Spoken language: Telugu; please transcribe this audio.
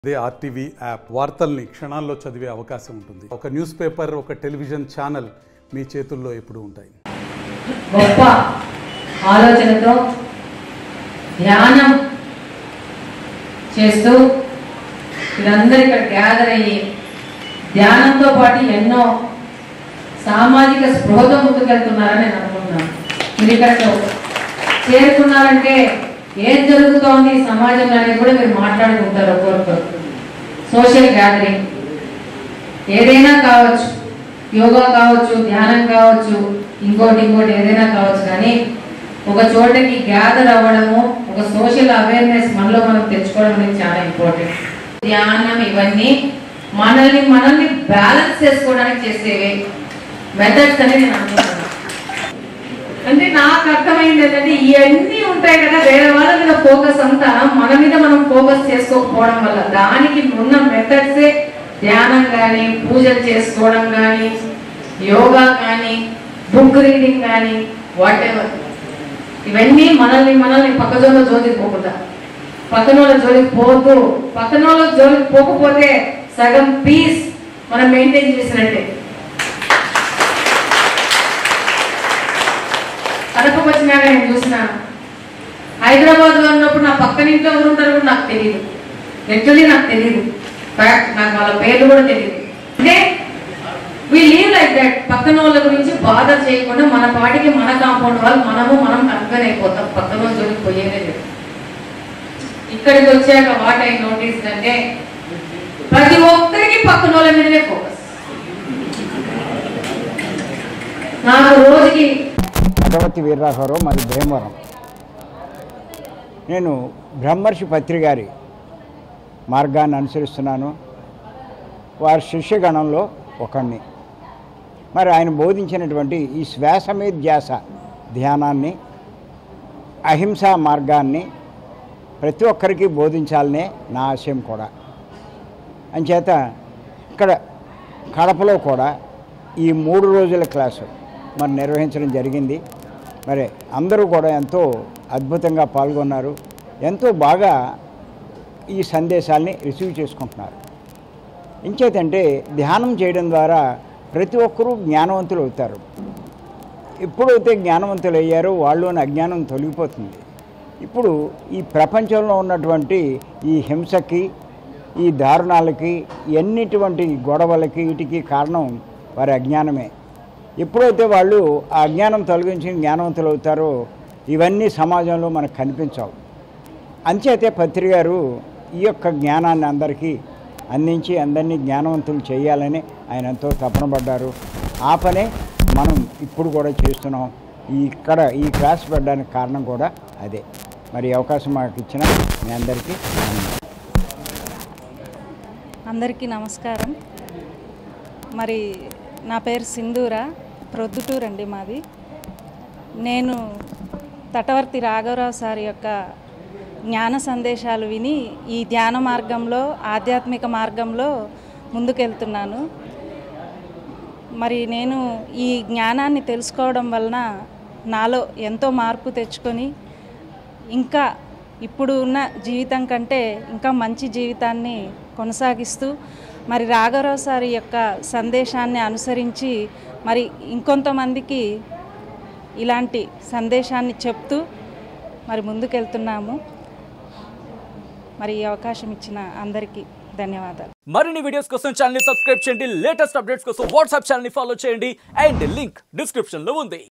అదే ఆర్టీవీ యాప్ వార్తల్ని క్షణాల్లో చదివే అవకాశం ఉంటుంది. ఒక న్యూస్ పేపర్, ఒక టెలివిజన్ ఛానల్ మీ చేతుల్లో ఎప్పుడూ ఉంటాయి. గొప్ప ఆలోచనతో ధ్యానం చేస్తూ వీరందరూ ఇక్కడ గ్యాదర్ అయ్యి ధ్యానంతో పాటు ఎన్నో సామాజిక స్పృహతో ముందుకెళ్తున్నారని నేను అనుకుంటున్నాను. మీరు ఇక్కడ చేరుకున్నారంటే ఏం జరుగుతోంది సమాజంలో అనేది కూడా మీరు మాట్లాడుకుంటారు. ఒక్కొక్కరు సోషల్ గ్యాదరింగ్ ఏదైనా కావచ్చు, యోగా కావచ్చు, ధ్యానం కావచ్చు, ఇంకోటి ఏదైనా కావచ్చు, కానీ ఒక చోటకి గ్యాదర్ అవ్వడము, ఒక సోషల్ అవేర్నెస్ మనలో మనం తెచ్చుకోవడం అనేది చాలా ఇంపార్టెంట్. ధ్యానం ఇవన్నీ మనల్ని బ్యాలెన్స్ చేసుకోవడానికి చేసేవి మెథడ్స్ అని నేను అనుకుంటున్నాను. అంటే నాకు అర్థమైంది ఏంటంటే ఇవన్నీ ఉంటాయి కదా, వేరే వాళ్ళ మీద ఫోకస్ అంతా మన మీద మనం ఫోకస్ చేసుకోకపోవడం వల్ల దానికి ఉన్న మెథడ్సే ధ్యానం కానీ, పూజలు చేసుకోవడం కానీ, యోగా కానీ, బుక్ రీడింగ్ కానీ, వాట్ ఎవర్. ఇవన్నీ మనల్ని పక్కజోళ్ళ జోలికి పోకుండా, పక్కనోళ్ళ జోలికి పోతూ, పక్కనోళ్ళ జోలికి పోకపోతే సగం పీస్ మనం మెయింటైన్ చేసినట్టే. కడపకు వచ్చినాక నేను చూసినాను, హైదరాబాద్లో ఉన్నప్పుడు నా పక్కన ఇంట్లో ఎవరు ఉంటారో కూడా నాకు తెలియదు, లిటరలీ నాకు తెలియదు, ఫ్యాక్ట్ నాకు వాళ్ళ పేర్లు కూడా తెలియదు. అంటే వీ లీవ్ లైక్ దట్. పక్కన వాళ్ళ గురించి బాధ చేయకుండా మన పాటికి మన కాంపౌండ్ వాళ్ళు మనం కన్ఫర్మ్ అయిపోతాం, పక్కన వాళ్ళ జోలికి పోయేదే లేదు. ఇక్కడికి వచ్చాక వాట్ ఐ నోటీస్ అంటే ప్రతి ఒక్కరికి పక్కన వాళ్ళ మీదనే ఫోకస్. నాకు రోజుకి భగవతి వీరరాఘవరావు, మరి భీమవరం. నేను బ్రహ్మర్షి పత్రి గారి మార్గాన్ని అనుసరిస్తున్నాను. వారి శిష్యగణంలో ఒకడిని. మరి ఆయన బోధించినటువంటి ఈ శ్వాస మీద ధ్యాస ధ్యానాన్ని, అహింసా మార్గాన్ని ప్రతి ఒక్కరికి బోధించాలనే నా ఆశయం కూడా. అంచేత ఇక్కడ కడపలో కూడా ఈ 3 రోజుల క్లాసు మరి నిర్వహించడం జరిగింది. మరి అందరూ కూడా ఎంతో అద్భుతంగా పాల్గొన్నారు, ఎంతో బాగా ఈ సందేశాల్ని రిసీవ్ చేసుకుంటున్నారు. ఇంచేతంటే ధ్యానం చేయడం ద్వారా ప్రతి ఒక్కరూ జ్ఞానవంతులు అవుతారు. ఎప్పుడైతే జ్ఞానవంతులు అయ్యారో వాళ్ళలోని అజ్ఞానం తొలగిపోతుంది. ఇప్పుడు ఈ ప్రపంచంలో ఉన్నటువంటి ఈ హింసకి, ఈ దారుణాలకి, ఎన్నిటువంటి గొడవలకి, వీటికి కారణం వారి అజ్ఞానమే. ఎప్పుడైతే వాళ్ళు ఆ అజ్ఞానం తొలగించి జ్ఞానవంతులు అవుతారో ఇవన్నీ సమాజంలో మనకు కనిపించవు. అంచేతే పత్రి గారు ఈ యొక్క జ్ఞానాన్ని అందరికీ అందించి అందరినీ జ్ఞానవంతులు చేయాలని ఆయన ఎంతో తపన పడ్డారు. ఆ పనే మనం ఇప్పుడు కూడా చేస్తున్నాం. ఇక్కడ ఈ క్లాస్ పెట్టడానికి కారణం కూడా అదే. మరి అవకాశం మాకు ఇచ్చిన మీ అందరికీ నమస్కారం. మరి నా పేరు సింధూర, ప్రొద్దుటూరు అండి మాది. నేను తటవర్తి రాఘవరావు సార్ యొక్క జ్ఞాన సందేశాలు విని ఈ ధ్యాన మార్గంలో, ఆధ్యాత్మిక మార్గంలో ముందుకెళ్తున్నాను. మరి నేను ఈ జ్ఞానాన్ని తెలుసుకోవడం వలన నాలో ఎంతో మార్పు తెచ్చుకొని ఇంకా ఇప్పుడు ఉన్న జీవితం కంటే ఇంకా మంచి జీవితాన్ని కొనసాగిస్తూ మరి రాఘవరావు సార్ యొక్క సందేశాన్ని అనుసరించి మరి ఇంకొంతమందికి ఇలాంటి సందేశాన్ని చెప్తూ మరి ముందుకెళ్తున్నాము. మరి ఈ అవకాశం ఇచ్చిన అందరికీ ధన్యవాదాలు. మరిన్ని వీడియోస్ కోసం ఛానల్ ని సబ్స్క్రైబ్ చేయండి. లేటెస్ట్ అప్డేట్స్ కోసం వాట్సాప్ ఛానల్ ని ఫాలో చేయండి. అండ్ లింక్ డిస్క్రిప్షన్ లో ఉంది.